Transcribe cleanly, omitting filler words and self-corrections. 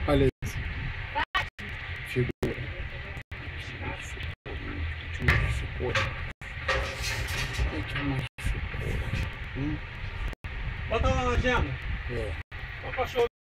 Olha isso. Figura. Bota lá na agenda. É. Ó o cachorro.